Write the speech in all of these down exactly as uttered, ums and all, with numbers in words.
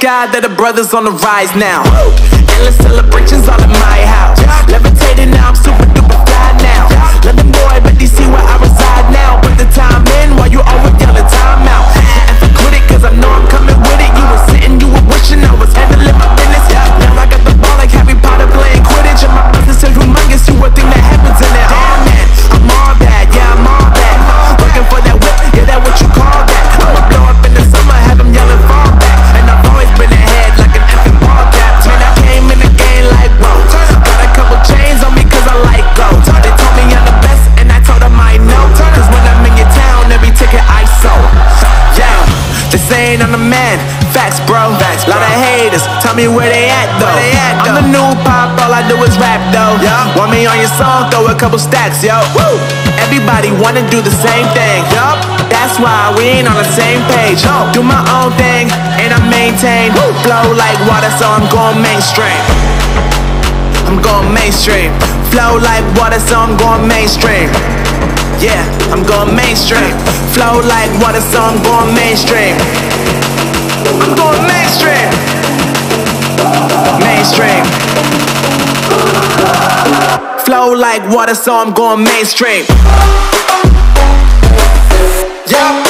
Thank God that the brothers on the rise now. Endless celebrations all in my house. Levitating now, I'm super duper fly now. London boy, but they see where I reside now. Put the time in while you always yelling time out. And for quit it, cause I know I'm coming with it. You were sitting, you were wishing I was handling my business. Now I got the ball like Harry Potter playing Quidditch. And my business is humongous, you would think that happens in it. Oh man, I'm all that, yeah, I'm all that. Working for that whip, yeah, that what you call that. I'ma blow up in the summer, have them yelling fall back. And I've always been ahead like an effing ball cap. Man, I came in the game like whoa. Got a couple chains on me cause I like gold. They told me I'm the best and I told them I know. Cause when I'm in your town, every ticket I sold. Yeah, they saying I'm the man. Facts, bro. Facts, bro. Lot of haters, tell me where they at though. They at, though. I'm the new pop, all I do is rap though. Yeah. Want me on your song, throw a couple stacks, yo. Woo. Everybody wanna do the same thing, yup. That's why we ain't on the same page. No. Do my own thing, and I maintain. Woo. Flow like water, so I'm going mainstream. I'm going mainstream. Flow like water, so I'm going mainstream. Yeah, I'm going mainstream. Flow like water, so I'm going mainstream. I'm going mainstream. Mainstream. Flow like water, so I'm going mainstream. Yeah.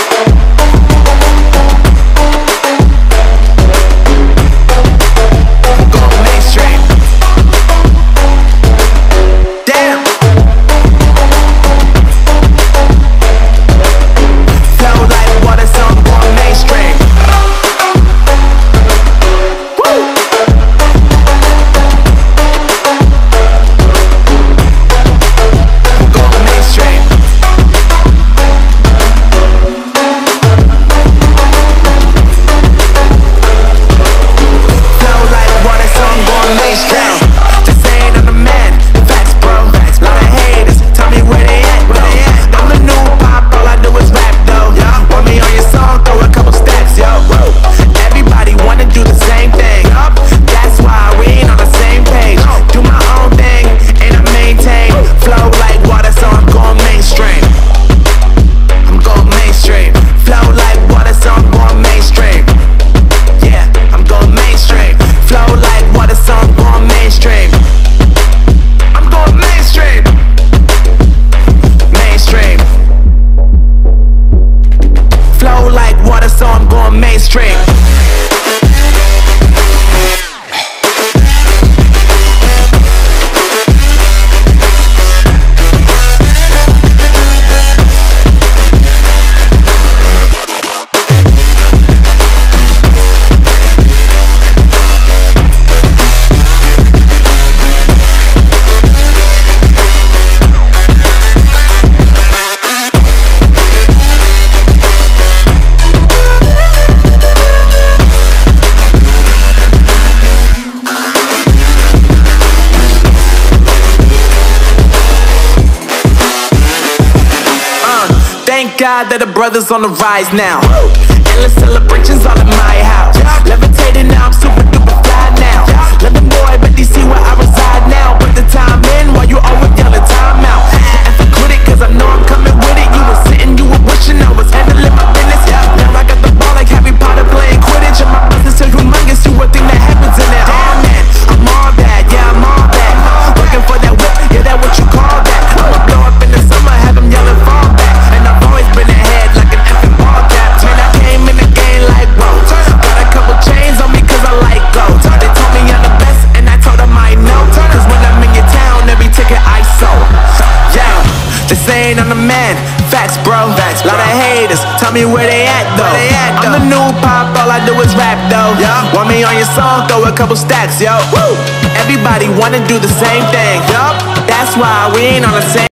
Thank God that the brothers on the rise now. Endless celebrations all in my house. Levitating now, I'm super duper fly now. London boy, but they see where I reside now. Put the time in while you always yelling time out. And for quit it, cause I know I'm coming with it. You were sitting, you were wishing I was handling my business. Now I got the ball like Harry Potter playing Quidditch. And my business is humongous, you would think that happens in it. Oh man, I'm all that, yeah, I'm all that. Working for that whip, yeah, that what you call that. I'ma blow up in the summer, have them yelling fall back. And I've always been ahead like an effing ball cap. Man, I came in the game like whoa. Got a couple chains on me cause I like gold. They told me I'm the best and I told them I know. Cause when I'm in your town, every ticket I sold. Yeah, they saying I'm the man. Facts, bro. Facts, lot of haters, tell me where they at though. They at, though. I'm the new pop, all I do is rap though. Yeah. Want me on your song, throw a couple stacks, yo. Woo. Everybody wanna do the same thing, yup. That's why we ain't on the same